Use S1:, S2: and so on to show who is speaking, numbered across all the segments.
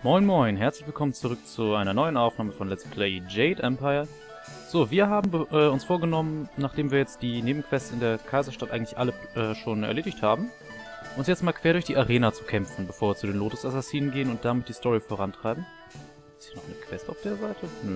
S1: Moin moin, herzlich willkommen zurück zu einer neuen Aufnahme von Let's Play Jade Empire. So, wir haben uns vorgenommen, nachdem wir jetzt die Nebenquests in der Kaiserstadt eigentlich alle schon erledigt haben, uns jetzt mal quer durch die Arena zu kämpfen, bevor wir zu den Lotus-Assassinen gehen und damit die Story vorantreiben. Ist hier noch eine Quest auf der Seite? Nö.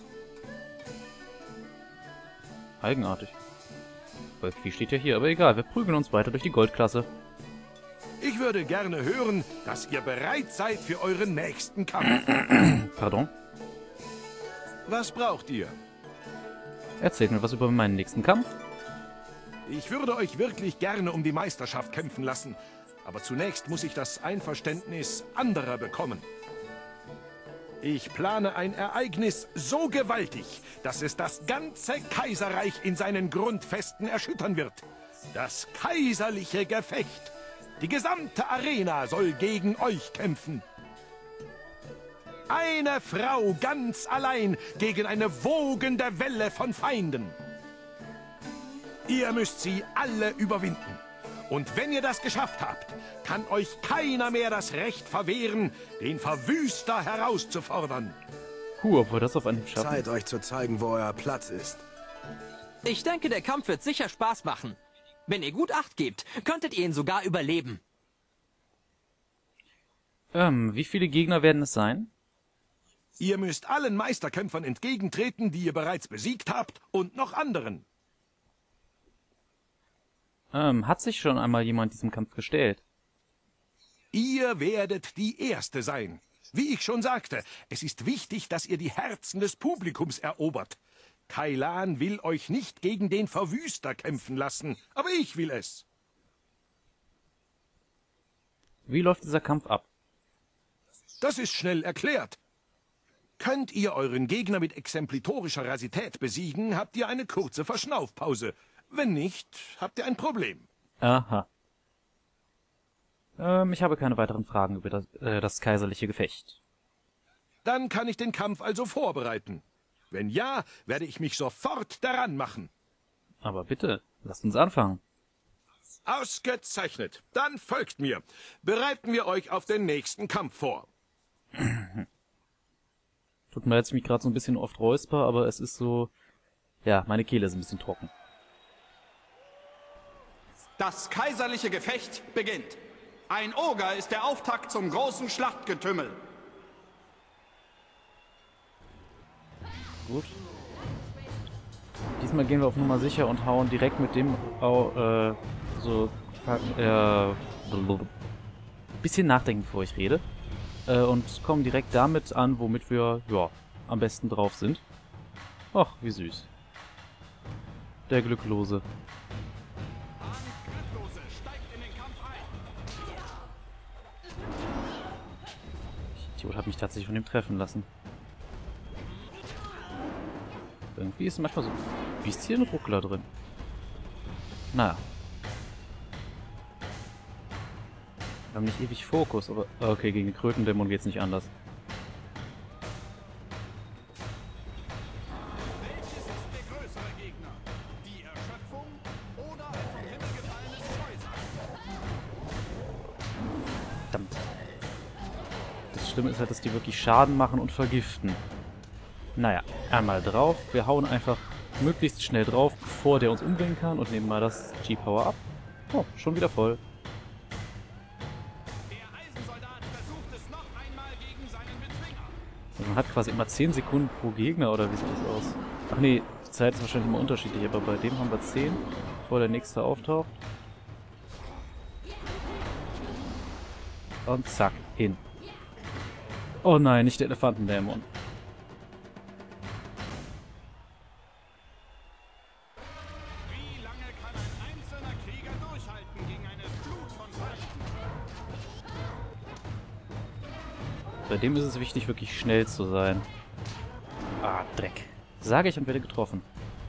S1: Eigenartig. Wie steht ja hier, aber egal, wir prügeln uns weiter durch die Goldklasse.
S2: Ich würde gerne hören, dass ihr bereit seid für euren nächsten Kampf.
S1: Pardon?
S2: Was braucht ihr?
S1: Erzählt mir was über meinen nächsten Kampf.
S2: Ich würde euch wirklich gerne um die Meisterschaft kämpfen lassen, aber zunächst muss ich das Einverständnis anderer bekommen. Ich plane ein Ereignis so gewaltig, dass es das ganze Kaiserreich in seinen Grundfesten erschüttern wird. Das kaiserliche Gefecht. Die gesamte Arena soll gegen euch kämpfen. Eine Frau ganz allein gegen eine wogende Welle von Feinden. Ihr müsst sie alle überwinden. Und wenn ihr das geschafft habt, kann euch keiner mehr das Recht verwehren, den Verwüster herauszufordern.
S1: Ob wir das auf einen schaffen.
S3: Zeit, euch zu zeigen, wo euer Platz ist.
S4: Ich denke, der Kampf wird sicher Spaß machen. Wenn ihr gut Acht gebt, könntet ihr ihn sogar überleben.
S1: Wie viele Gegner werden es sein?
S2: Ihr müsst allen Meisterkämpfern entgegentreten, die ihr bereits besiegt habt, und noch anderen.
S1: Hat sich schon einmal jemand diesem Kampf gestellt?
S2: Ihr werdet die Erste sein. Wie ich schon sagte, es ist wichtig, dass ihr die Herzen des Publikums erobert. Kailan will euch nicht gegen den Verwüster kämpfen lassen, aber ich will es.
S1: Wie läuft dieser Kampf ab?
S2: Das ist schnell erklärt. Könnt ihr euren Gegner mit exemplitorischer Rasität besiegen, habt ihr eine kurze Verschnaufpause. Wenn nicht, habt ihr ein Problem.
S1: Aha. Ich habe keine weiteren Fragen über das kaiserliche Gefecht.
S2: Dann kann ich den Kampf also vorbereiten. Wenn ja, werde ich mich sofort daran machen.
S1: Aber bitte, lasst uns anfangen.
S2: Ausgezeichnet. Dann folgt mir. Bereiten wir euch auf den nächsten Kampf vor.
S1: Tut mir leid, dass ich mich gerade so ein bisschen oft räusper, aber es ist so... Ja, meine Kehle ist ein bisschen trocken.
S5: Das kaiserliche Gefecht beginnt. Ein Oger ist der Auftakt zum großen Schlachtgetümmel.
S1: Gut. Diesmal gehen wir auf Nummer sicher und hauen direkt mit dem bisschen nachdenken, bevor ich rede. Und kommen direkt damit an, womit wir, ja, am besten drauf sind. Ach, wie süß. Der Glücklose. Ich Idiot, hat mich tatsächlich von ihm treffen lassen. Irgendwie ist manchmal so ein bisschen Ruckler drin. Naja. Wir haben nicht ewig Fokus, aber... Okay, gegen den Krötendämon geht's nicht anders.
S5: Welches ist der größere Gegner? Die Erschöpfung oder ein vom Himmel gefallenes Scheusal?
S1: Verdammt. Das Schlimme ist halt, dass die wirklich Schaden machen und vergiften. Naja, einmal drauf. Wir hauen einfach möglichst schnell drauf, bevor der uns umbringen kann und nehmen mal das G-Power ab. Oh, schon wieder voll.
S5: Der Eisensoldat versucht es noch einmal gegen seinen Bezwinger.
S1: Also man hat quasi immer 10 Sekunden pro Gegner, oder wie sieht das aus? Ach nee, die Zeit ist wahrscheinlich immer unterschiedlich, aber bei dem haben wir 10, bevor der nächste auftaucht. Und zack, hin. Oh nein, nicht der Elefantendämon.
S5: Wie lange kann ein einzelner Krieger durchhalten gegen eine Flut von Feinden?
S1: Bei dem ist es wichtig, wirklich schnell zu sein. Ah, Dreck. Sage ich und werde getroffen.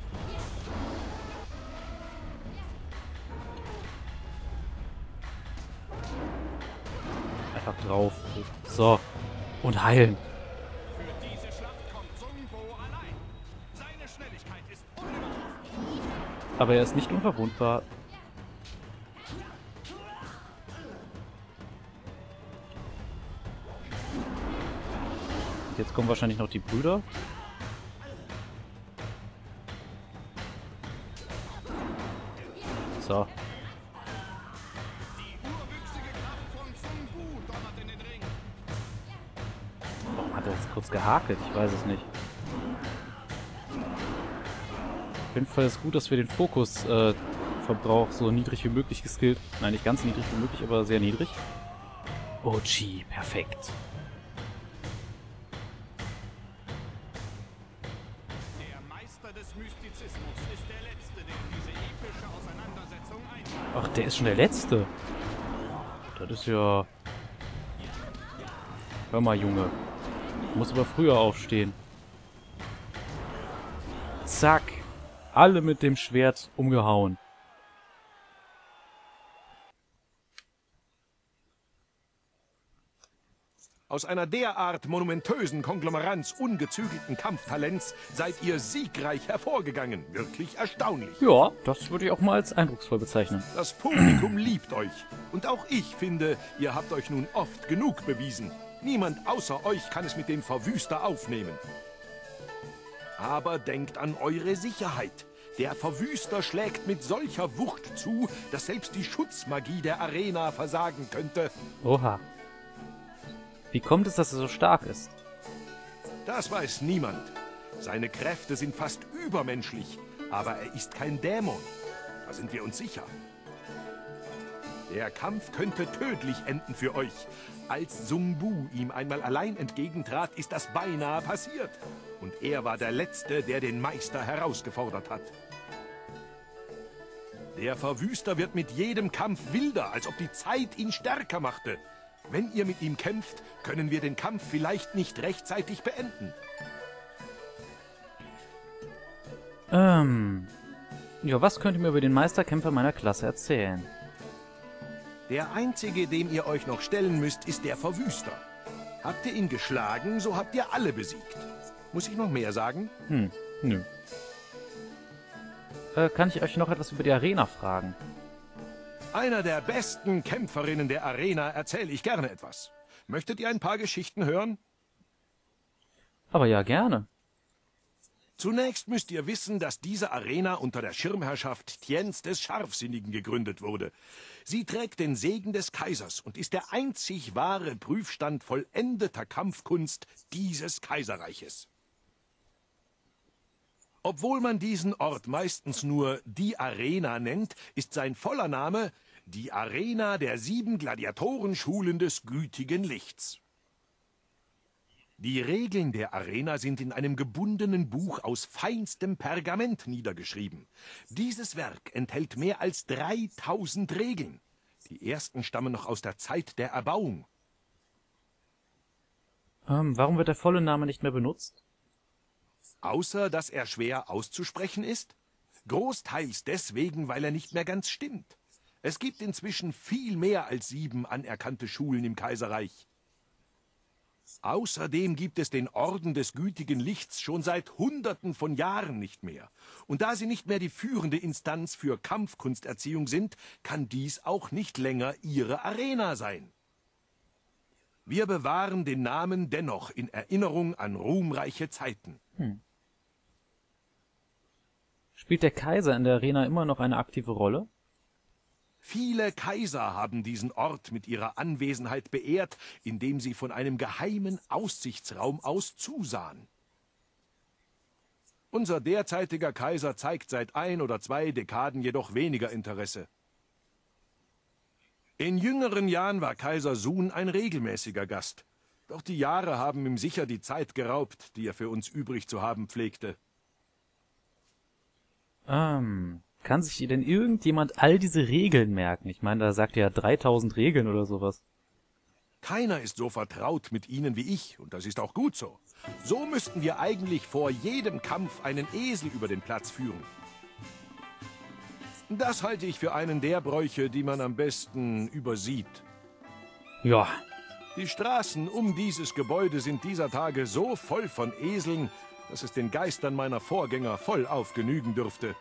S1: Einfach drauf. So. Und heilen.
S5: Für diese Schlacht kommt Sun Bo allein. Seine Schnelligkeit ist unübertroffen.
S1: Aber er ist nicht unverwundbar. Jetzt kommen wahrscheinlich noch die Brüder. So.
S5: Die urwüchsige Kraft von Sun Bu donnert in den Ring.
S1: Warum hat er jetzt kurz gehakelt? Ich weiß es nicht. Auf jeden Fall ist es gut, dass wir den Fokusverbrauch so niedrig wie möglich geskillt. Nein, nicht ganz niedrig wie möglich, aber sehr niedrig. OG, perfekt.
S5: Der Meister des Mystizismus ist der Letzte, der in diese epische Auseinandersetzung einsteigt.
S1: Ach, der ist schon der Letzte. Das ist ja... Hör mal, Junge. Du musst aber früher aufstehen. Zack. Alle mit dem Schwert umgehauen.
S2: Aus einer derart monumentösen Konglomeranz ungezügelten Kampftalents seid ihr siegreich hervorgegangen. Wirklich erstaunlich.
S1: Ja, das würde ich auch mal als eindrucksvoll bezeichnen.
S2: Das Publikum liebt euch. Und auch ich finde, ihr habt euch nun oft genug bewiesen. Niemand außer euch kann es mit dem Verwüster aufnehmen. Aber denkt an eure Sicherheit. Der Verwüster schlägt mit solcher Wucht zu, dass selbst die Schutzmagie der Arena versagen könnte.
S1: Oha. Wie kommt es, dass er so stark ist?
S2: Das weiß niemand. Seine Kräfte sind fast übermenschlich, aber er ist kein Dämon. Da sind wir uns sicher. Der Kampf könnte tödlich enden für euch. Als Sun Bu ihm einmal allein entgegentrat, ist das beinahe passiert. Und er war der Letzte, der den Meister herausgefordert hat. Der Verwüster wird mit jedem Kampf wilder, als ob die Zeit ihn stärker machte. Wenn ihr mit ihm kämpft, können wir den Kampf vielleicht nicht rechtzeitig beenden.
S1: Ja, was könnt ihr mir über den Meisterkämpfer meiner Klasse erzählen?
S2: Der einzige, dem ihr euch noch stellen müsst, ist der Verwüster. Habt ihr ihn geschlagen, so habt ihr alle besiegt. Muss ich noch mehr sagen?
S1: Nö. Kann ich euch noch etwas über die Arena fragen?
S2: Einer der besten Kämpferinnen der Arena erzähle ich gerne etwas. Möchtet ihr ein paar Geschichten hören?
S1: Aber ja, gerne.
S2: Zunächst müsst ihr wissen, dass diese Arena unter der Schirmherrschaft Tiens des Scharfsinnigen gegründet wurde. Sie trägt den Segen des Kaisers und ist der einzig wahre Prüfstand vollendeter Kampfkunst dieses Kaiserreiches. Obwohl man diesen Ort meistens nur die Arena nennt, ist sein voller Name die Arena der 7 Gladiatorenschulen des gütigen Lichts. Die Regeln der Arena sind in einem gebundenen Buch aus feinstem Pergament niedergeschrieben. Dieses Werk enthält mehr als 3000 Regeln. Die ersten stammen noch aus der Zeit der Erbauung.
S1: Warum wird der volle Name nicht mehr benutzt?
S2: Außer, dass er schwer auszusprechen ist? Großteils deswegen, weil er nicht mehr ganz stimmt. Es gibt inzwischen viel mehr als 7 anerkannte Schulen im Kaiserreich. Außerdem gibt es den Orden des gütigen Lichts schon seit Hunderten von Jahren nicht mehr. Und da sie nicht mehr die führende Instanz für Kampfkunsterziehung sind, kann dies auch nicht länger ihre Arena sein. Wir bewahren den Namen dennoch in Erinnerung an ruhmreiche Zeiten.
S1: Spielt der Kaiser in der Arena immer noch eine aktive Rolle?
S2: Viele Kaiser haben diesen Ort mit ihrer Anwesenheit beehrt, indem sie von einem geheimen Aussichtsraum aus zusahen. Unser derzeitiger Kaiser zeigt seit 1 oder 2 Dekaden jedoch weniger Interesse. In jüngeren Jahren war Kaiser Sun ein regelmäßiger Gast. Doch die Jahre haben ihm sicher die Zeit geraubt, die er für uns übrig zu haben pflegte.
S1: Kann sich denn irgendjemand all diese Regeln merken? Ich meine, da sagt er ja 3000 Regeln oder sowas.
S2: Keiner ist so vertraut mit ihnen wie ich, und das ist auch gut so. So müssten wir eigentlich vor jedem Kampf einen Esel über den Platz führen. Das halte ich für einen der Bräuche, die man am besten übersieht.
S1: Ja.
S2: Die Straßen um dieses Gebäude sind dieser Tage so voll von Eseln, dass es den Geistern meiner Vorgänger vollauf genügen dürfte.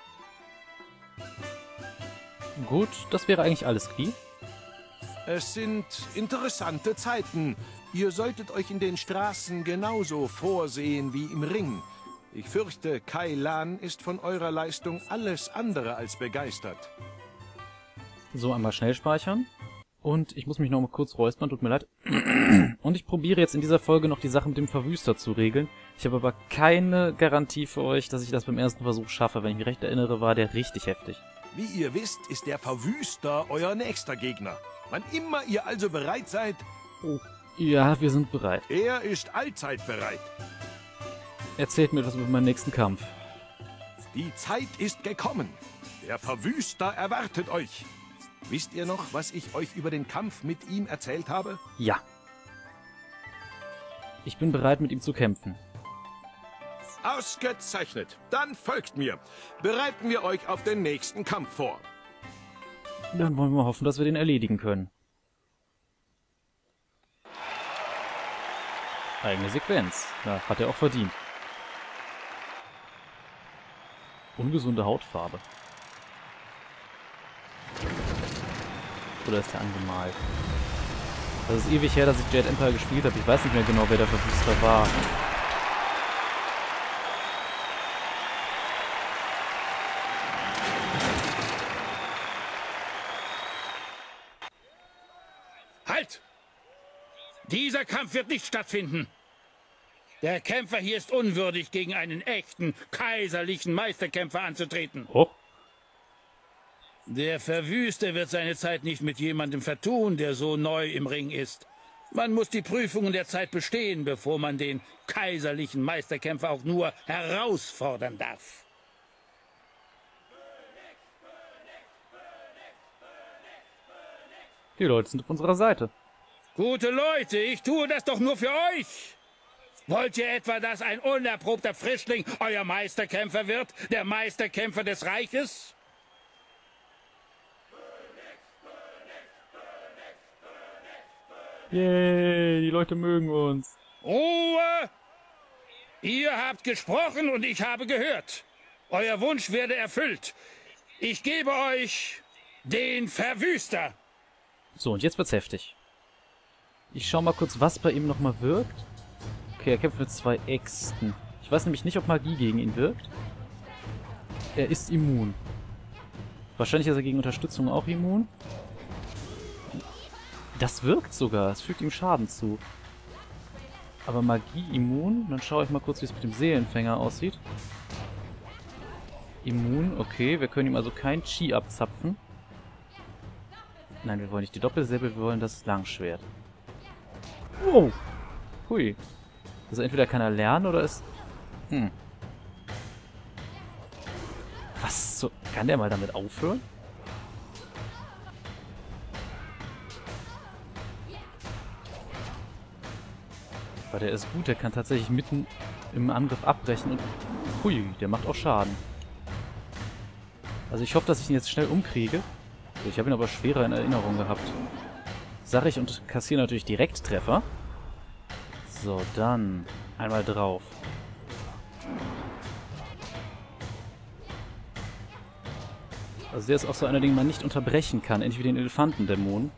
S1: Gut, das wäre eigentlich alles, Qui.
S2: Es sind interessante Zeiten. Ihr solltet euch in den Straßen genauso vorsehen wie im Ring. Ich fürchte, Kai Lan ist von eurer Leistung alles andere als begeistert.
S1: So, einmal schnell speichern. Und ich muss mich noch mal kurz räuspern, tut mir leid. Und ich probiere jetzt in dieser Folge noch die Sache mit dem Verwüster zu regeln. Ich habe aber keine Garantie für euch, dass ich das beim ersten Versuch schaffe. Wenn ich mich recht erinnere, war der richtig heftig.
S2: Wie ihr wisst, ist der Verwüster euer nächster Gegner. Wann immer ihr also bereit seid,
S1: Ja, wir sind bereit.
S2: er ist allzeit bereit.
S1: Erzählt mir das über meinen nächsten Kampf.
S2: Die Zeit ist gekommen. Der Verwüster erwartet euch. Wisst ihr noch, was ich euch über den Kampf mit ihm erzählt habe?
S1: Ja. Ich bin bereit, mit ihm zu kämpfen.
S2: Ausgezeichnet. Dann folgt mir. Bereiten wir euch auf den nächsten Kampf vor.
S1: Dann wollen wir hoffen, dass wir den erledigen können. Eigene Sequenz. Ja, hat er auch verdient. Ungesunde Hautfarbe. Oder ist der angemalt? Das ist ewig her, dass ich Jade Empire gespielt habe. Ich weiß nicht mehr genau, wer der Verwüster war.
S5: Halt! Dieser Kampf wird nicht stattfinden. Der Kämpfer hier ist unwürdig, gegen einen echten, kaiserlichen Meisterkämpfer anzutreten.
S1: Oh.
S5: Der Verwüster wird seine Zeit nicht mit jemandem vertun, der so neu im Ring ist. Man muss die Prüfungen der Zeit bestehen, bevor man den kaiserlichen Meisterkämpfer auch nur herausfordern darf.
S1: Die Leute sind auf unserer Seite.
S5: Gute Leute, ich tue das doch nur für euch. Wollt ihr etwa, dass ein unerprobter Frischling euer Meisterkämpfer wird? Der Meisterkämpfer des Reiches?
S1: Yay, die Leute mögen uns.
S5: Ruhe! Ihr habt gesprochen und ich habe gehört. Euer Wunsch werde erfüllt. Ich gebe euch den Verwüster.
S1: So, und jetzt wird's heftig. Ich schau mal kurz, was bei ihm nochmal wirkt. Okay, er kämpft mit 2 Äxten. Ich weiß nämlich nicht, ob Magie gegen ihn wirkt. Er ist immun. Wahrscheinlich ist er gegen Unterstützung auch immun. Das wirkt sogar. Es fügt ihm Schaden zu. Aber Magie immun? Dann schaue ich mal kurz, wie es mit dem Seelenfänger aussieht. Immun, okay. Wir können ihm also kein Chi abzapfen. Nein, wir wollen nicht die Doppelsäbel, wir wollen das Langschwert. Oh! Hui. Also entweder kann er lernen oder ist... Was so... Kann der mal damit aufhören? Weil der ist gut, der kann tatsächlich mitten im Angriff abbrechen und... Hui, der macht auch Schaden. Also ich hoffe, dass ich ihn jetzt schnell umkriege. Ich habe ihn aber schwerer in Erinnerung gehabt. Sag ich und kassiere natürlich direkt Treffer. So, dann einmal drauf. Also der ist auch so einer, den man nicht unterbrechen kann. Ähnlich wie den Elefantendämon.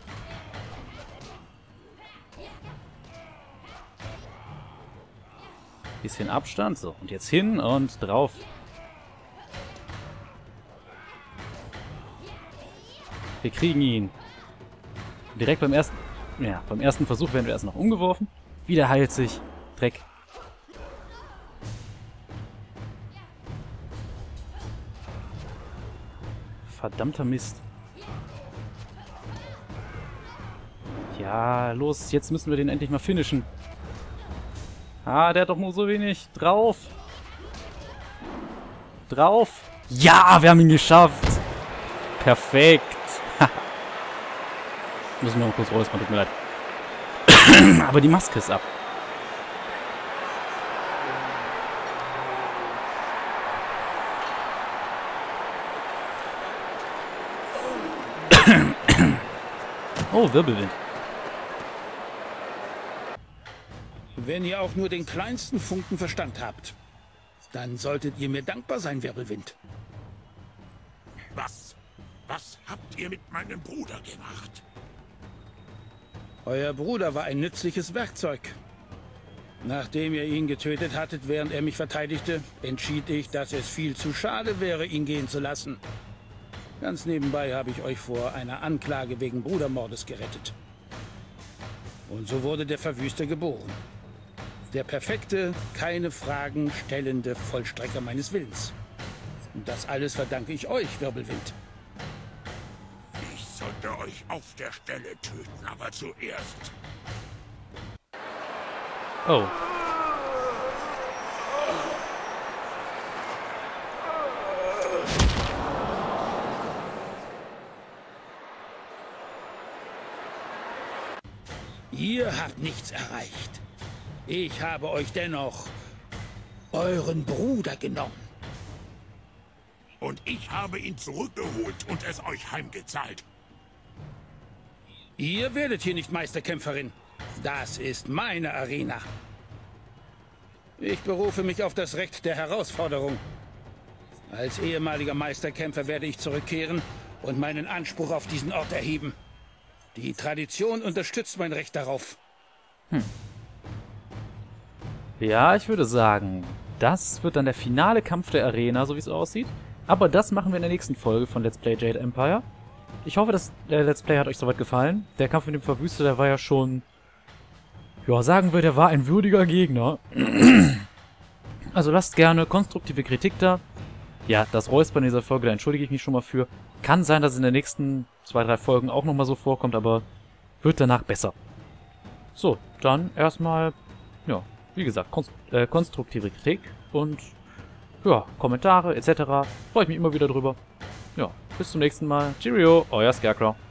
S1: Bisschen Abstand. So, und jetzt hin und drauf. Wir kriegen ihn. Direkt beim ersten... Ja, beim ersten Versuch werden wir erst noch umgeworfen. Wieder heilt sich. Dreck. Verdammter Mist. Ja, los. Jetzt müssen wir den endlich mal finishen. Ah, der hat doch nur so wenig. Drauf. Drauf. Ja, wir haben ihn geschafft. Perfekt. Müssen wir mal kurz räuspern, tut mir leid. Aber die Maske ist ab. Oh, Wirbelwind.
S5: Wenn ihr auch nur den kleinsten Funken Verstand habt, dann solltet ihr mir dankbar sein, Wirbelwind.
S2: Was? Was habt ihr mit meinem Bruder gemacht?
S5: Euer Bruder war ein nützliches Werkzeug. Nachdem ihr ihn getötet hattet, während er mich verteidigte, entschied ich, dass es viel zu schade wäre, ihn gehen zu lassen. Ganz nebenbei habe ich euch vor einer Anklage wegen Brudermordes gerettet. Und so wurde der Verwüster geboren. Der perfekte, keine Fragen stellende Vollstrecker meines Willens. Und das alles verdanke ich euch, Wirbelwind.
S6: Ich sollte euch auf der Stelle töten, aber zuerst...
S1: Oh.
S5: Ihr habt nichts erreicht. Ich habe euch dennoch euren Bruder genommen.
S6: Und ich habe ihn zurückgeholt und es euch heimgezahlt.
S5: Ihr werdet hier nicht Meisterkämpferin. Das ist meine Arena. Ich berufe mich auf das Recht der Herausforderung. Als ehemaliger Meisterkämpfer werde ich zurückkehren und meinen Anspruch auf diesen Ort erheben. Die Tradition unterstützt mein Recht darauf.
S1: Ja, ich würde sagen, das wird dann der finale Kampf der Arena, so wie es aussieht. Aber das machen wir in der nächsten Folge von Let's Play Jade Empire. Ich hoffe, das Let's Play hat euch soweit gefallen. Der Kampf mit dem Verwüster, der war ja schon... Ja, sagen wir, der war ein würdiger Gegner. Also lasst gerne konstruktive Kritik da. Ja, das Räuspern in dieser Folge, da entschuldige ich mich schon mal für. Kann sein, dass es in den nächsten 2, 3 Folgen auch nochmal so vorkommt, aber wird danach besser. So, dann erstmal, ja, wie gesagt, konstruktive Kritik und ja, Kommentare etc. Freue ich mich immer wieder drüber. Ja, bis zum nächsten Mal. Cheerio, euer Scarecrow.